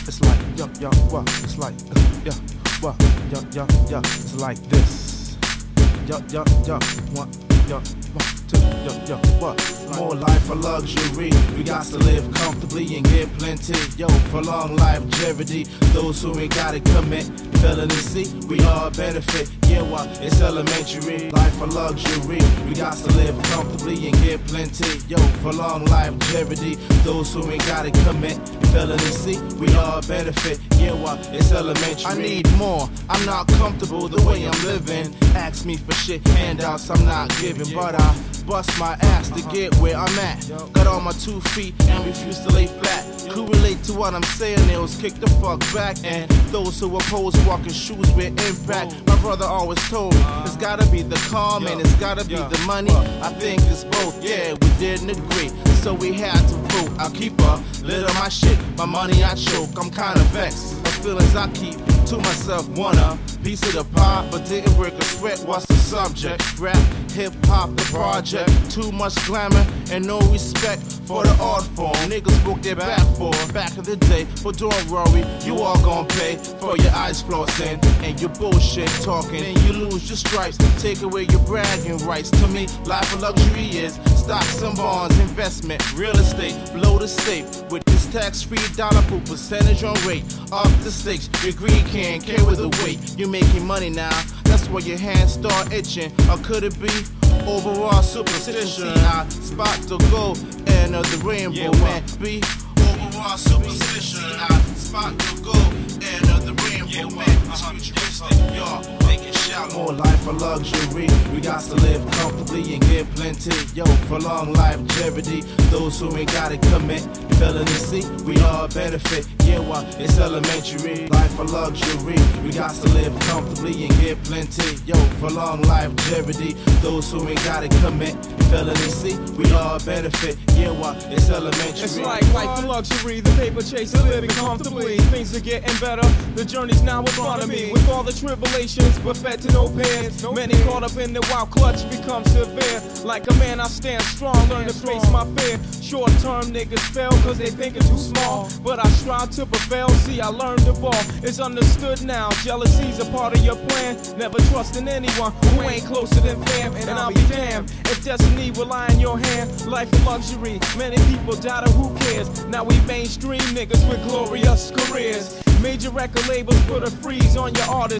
It's like yo, what? It's like yeah, what? Yo, it's like this. Yo, what? Yo, 1, 2, yo, what? More life for luxury. We got to live comfortably and get plenty. Yo, for long longevity. Those who ain't gotta commit. Feeling and see, we all benefit. Yeah, what? It's elementary. Life for luxury. We got to live comfortably and get plenty. Yo, for long longevity. Those who ain't gotta commit. Feeling and see, we all benefit. Yeah, what? It's elementary. I need more. I'm not comfortable the way I'm living. Ask me for shit, handouts I'm not giving, but I bust my ass to get where I'm at. Got on my 2 feet and refuse to lay flat. Who relate to what I'm saying? Nails kick the fuck back. And those who oppose walking shoes with impact. My brother always told me it's gotta be the calm and it's gotta be the money. I think it's both. Yeah, we didn't agree, so we had to vote. I'll keep a lid on my shit. My money I choke. I'm kinda vexed. The feelings I keep to myself. Want a piece of the pie, but didn't break a sweat. What's the subject? Rap, hip hop, the project. Too much glamour and no respect for the art form. Niggas broke their back for back of the day. But don't worry, you all gon' pay for your eyes flossing and your bullshit talking. And you lose your stripes, take away your bragging rights. To me, life of luxury is stocks and bonds, investment, real estate. Blow the safe with this tax-free dollar per percentage on rate. Up the stakes, your greed can't carry the weight. You're making money now, that's why your hands start itching. Or could it be overall superstition? I spot the gold and the rainbow, man. Be overall superstition. I spot the gold and the rainbow, man. Futuristic, y'all make it shallow. More life for luxury. We got to live comfortably and get plenty. Yo, for long longevity. Those who ain't gotta commit. Feeling and see, we all benefit. Yeah, what? It's elementary. Life for luxury. We got to live comfortably and get plenty. Yo, for long longevity. Those who ain't gotta commit. Feeling and see, we all benefit. Yeah, what? It's elementary. It's like life for luxury. The paper chaser living comfortably. Things are getting better. The journey's now in front of me. With all the tribulations, but fed to no pairs. Many caught up in the wild clutch become severe. Like a man, I stand strong, learn to face my fear. Short-term niggas fail cause they think it's too small. But I strive to prevail, see I learned the ball. It's understood now, jealousy's a part of your plan. Never trusting anyone who ain't closer than fam. And I'll be damned if destiny will lie in your hand. Life of luxury, many people doubt it, who cares? Now we mainstream niggas with glorious careers. Major record labels put a freeze on your artists.